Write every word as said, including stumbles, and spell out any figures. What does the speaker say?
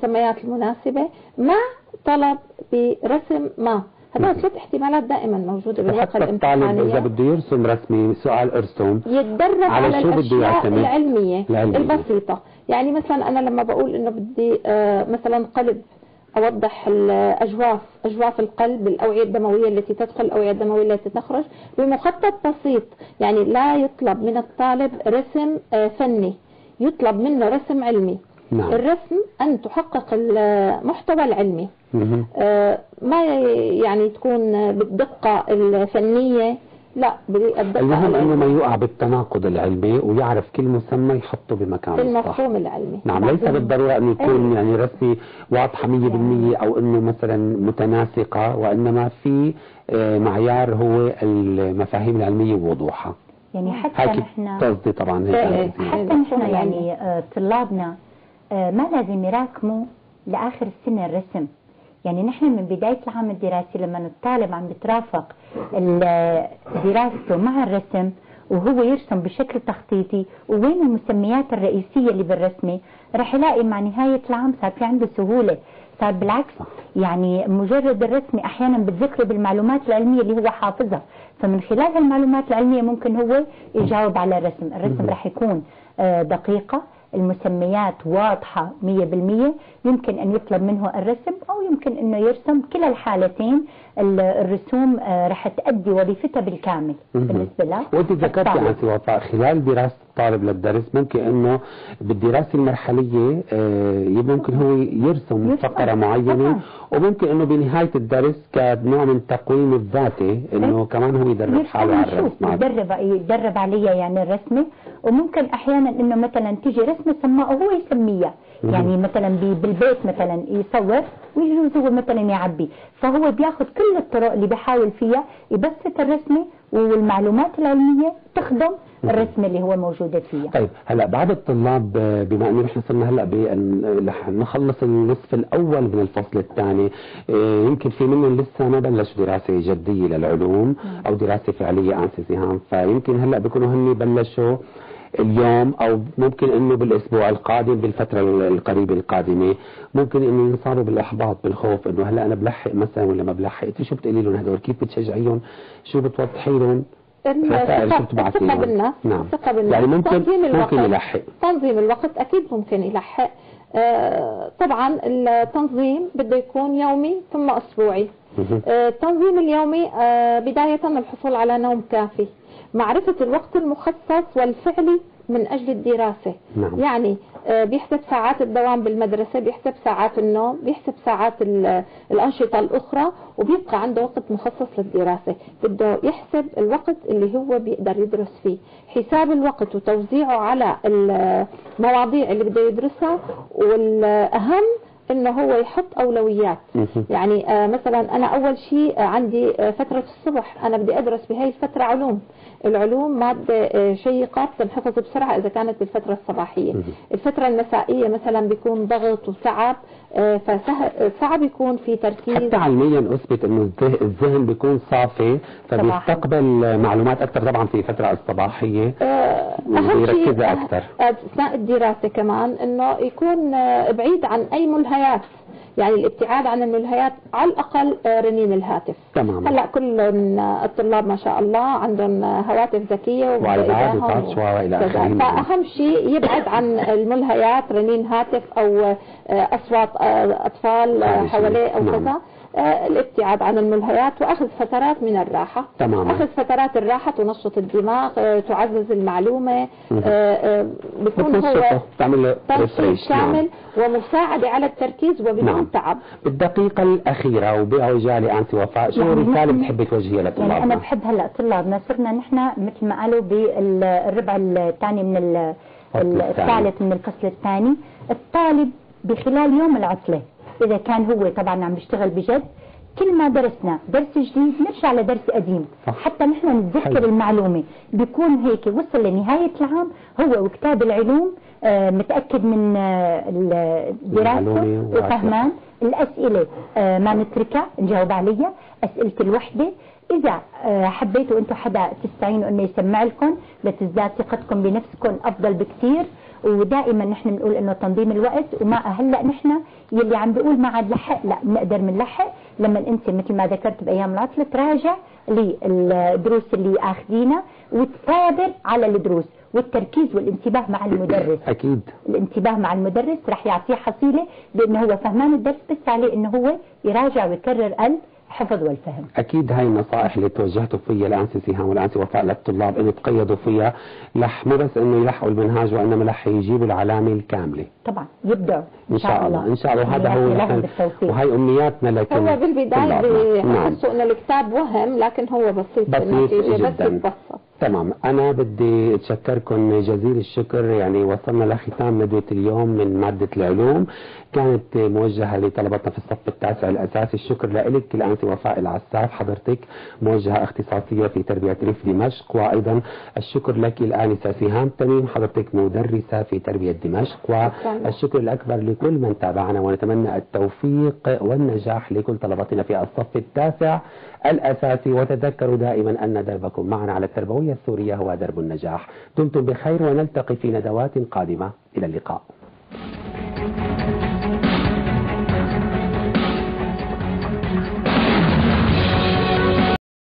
المسميات المناسبة مع طلب برسم ما. هذول ثلاث احتمالات دائما موجودة بالواقع الامتحانية. الطالب إذا بده يرسم رسمي سؤال ارسم يتدرب على, على الأشياء العلمية, العلمية البسيطة. يعني مثلا أنا لما بقول إنه بدي آه مثلا قلب، أوضح الأجواف، أجواف القلب، الأوعية الدموية التي تدخل، الأوعية الدموية التي تخرج، بمخطط بسيط. يعني لا يطلب من الطالب رسم آه فني، يطلب منه رسم علمي. نعم. الرسم أن تحقق المحتوى العلمي، آه ما يعني تكون بالدقة الفنية، لا بالدقة. المهم انه ما يوقع بالتناقض العلمي ويعرف كل مسمى يحطه بمكانه المفهوم العلمي. نعم، ليس بالضرورة انه يكون يعني رسمي واضحة مية بالمية او انه مثلا متناسقة، وانما في معيار هو المفاهيم العلمية ووضوحها. يعني حتى نحن قصدي طبعا هيك حتى نحن يعني طلابنا ما لازم يراكموا لاخر السنة الرسم. يعني نحن من بداية العام الدراسي لما الطالب عم بترافق دراسته مع الرسم وهو يرسم بشكل تخطيطي ووين المسميات الرئيسية اللي بالرسمة، رح يلاقي مع نهاية العام صار في عنده سهولة. صار بالعكس يعني مجرد الرسم احيانا بتذكره بالمعلومات العلمية اللي هو حافظها، فمن خلال المعلومات العلمية ممكن هو يجاوب على الرسم. الرسم رح يكون دقيقة، المسميات واضحة مية بالمية، يمكن أن يطلب منه الرسم أو يمكن أنه يرسم. كلا الحالتين الرسوم رح تؤدي وظيفتها بالكامل بالنسبة له. وأنت ذكرتي عن وفاء خلال دراسة الطالب للدرس ممكن أنه بالدراسة المرحلية ممكن هو يرسم, يرسم فقرة معينة، وممكن أنه بنهاية الدرس كنوع من التقويم الذاتي أنه كمان هو يدرب حاله على الرسم، يدرب يدرب عليها يعني الرسمة. وممكن أحيانا أنه مثلا تيجي رسمة سماء وهو يسميها، يعني مثلا بالبيت مثلا يصور ويجوز هو مثلا يعبي، فهو بياخذ كل الطرق اللي بيحاول فيها يبسط الرسمة والمعلومات العلمية تخدم الرسمة اللي هو موجودة فيها. طيب هلا بعض الطلاب بما انه نحن صرنا هلا رح نخلص النصف الاول من الفصل الثاني، يمكن في منهم لسه ما بلشوا دراسة جدية للعلوم او دراسة فعلية انسي سهام، فيمكن هلا بيكونوا هن بلشوا اليوم او ممكن انه بالاسبوع القادم بالفترة القريبة القادمة ممكن انه ينصابوا بالاحباط بالخوف انه هلا انا بلحق مثلا ولا ما بلحق. انت شو بتقولي لهم هدول؟ كيف بتشجعيهم؟ شو بتوضحي لهم؟ الثقة بالنفس. نعم. يعني ممكن ممكن يلحق. تنظيم الوقت اكيد ممكن يلحق. آه طبعا التنظيم بده يكون يومي ثم اسبوعي. آه التنظيم اليومي آه بداية الحصول على نوم كافي، معرفة الوقت المخصص والفعلي من أجل الدراسة. نعم. يعني بيحسب ساعات الدوام بالمدرسة، بيحسب ساعات النوم، بيحسب ساعات الأنشطة الأخرى، وبيبقى عنده وقت مخصص للدراسة. بده يحسب الوقت اللي هو بيقدر يدرس فيه. حساب الوقت وتوزيعه على المواضيع اللي بده يدرسها، والأهم انه هو يحط اولويات. يعني آه مثلا انا اول شيء عندي آه فترة الصبح انا بدي ادرس بهي الفترة علوم. العلوم مادة آه شيقة بتنحفظ بسرعة اذا كانت بالفترة الصباحية. الفترة المسائية مثلا بيكون ضغط وتعب، آه فصعب يكون في تركيز. حتى علميا اثبت انه الذهن بيكون صافي فبيستقبل معلومات اكثر طبعا في الفترة الصباحية. آه اهم شيء اكثر اثناء الدراسة كمان انه يكون آه بعيد عن اي ملهيات. يعني الابتعاد عن الملهيات، على الأقل رنين الهاتف. تمام. هلا كل الطلاب ما شاء الله عندهم هواتف ذكية وإيباد وتاتش وإلى آخره، فأهم شيء يبعد عن الملهيات، رنين هاتف أو أصوات أطفال حواليه أو كذا. آه الابتعاد عن الملهيات واخذ فترات من الراحة. تمام. اخذ فترات الراحة تنشط الدماغ، آه تعزز المعلومة، آه آه بيكون هو تعمل تنشيط كامل ومساعدة على التركيز وبدون نعم. تعب. بالدقيقة الأخيرة وبعجالة أنت وفاء، شو يعني رسالة بتحبي توجهيها لطلابنا؟ يعني أنا بحب هلا طلابنا صرنا نحن مثل ما قالوا بالربع الثاني من الثالث من الفصل الثاني، الطالب بخلال يوم العطلة إذا كان هو طبعا عم بيشتغل بجد، كل ما درسنا درس جديد نرجع لدرس قديم. صح. حتى نحن نتذكر حلو. المعلومة بيكون هيك وصل لنهاية العام هو وكتاب العلوم آه متأكد من آه الدراسة وفهمان. الأسئلة آه ما نتركها نجاوب عليها، أسئلة الوحدة. إذا آه حبيتوا أنتم حدا تستعينوا أنه يسمع لكم لتزداد ثقتكم بنفسكم أفضل بكثير. ودائما نحن بنقول انه تنظيم الوقت، ومع هلا نحن يلي عم بيقول ما عاد لحق، لا بنقدر بنلحق لما انت مثل ما ذكرت بايام العطله تراجع للدروس اللي اخذينها وتثابر على الدروس، والتركيز والانتباه مع المدرس. اكيد الانتباه مع المدرس رح يعطيه حصيله، لانه هو فهمان الدرس، بس عليه انه هو يراجع ويكرر الحفظ والفهم. اكيد هاي النصائح اللي توجهتوا فيها الانسه سهام والانسه وفاء للطلاب انه تقيدوا فيها، لح مو بس انه يلحقوا المنهاج وانما لح يجيبوا العلامه الكامله. طبعا يبدعوا ان شاء الله ان شاء الله، وهذا هو وهي امنياتنا لكل هو بالبدايه بحسوا انه الكتاب وهم، لكن هو بسيط بسيط جدا. بس يتبسط. تمام. أنا بدي أتشكركم جزيل الشكر، يعني وصلنا لختام ندوة اليوم من مادة العلوم، كانت موجهة لطلبتنا في الصف التاسع الأساسي. الشكر لك الآنسة وفاء العساف، حضرتك موجهة اختصاصية في تربية ريف دمشق، وأيضا الشكر لك الآنسة سهام تميم، حضرتك مدرسة في تربية دمشق، والشكر الأكبر لكل من تابعنا، ونتمنى التوفيق والنجاح لكل طلبتنا في الصف التاسع الأساسي. وتذكروا دائما أن دربكم معنا على التربوية السورية هو درب النجاح. دمتم بخير ونلتقي في ندوات قادمة. إلى اللقاء.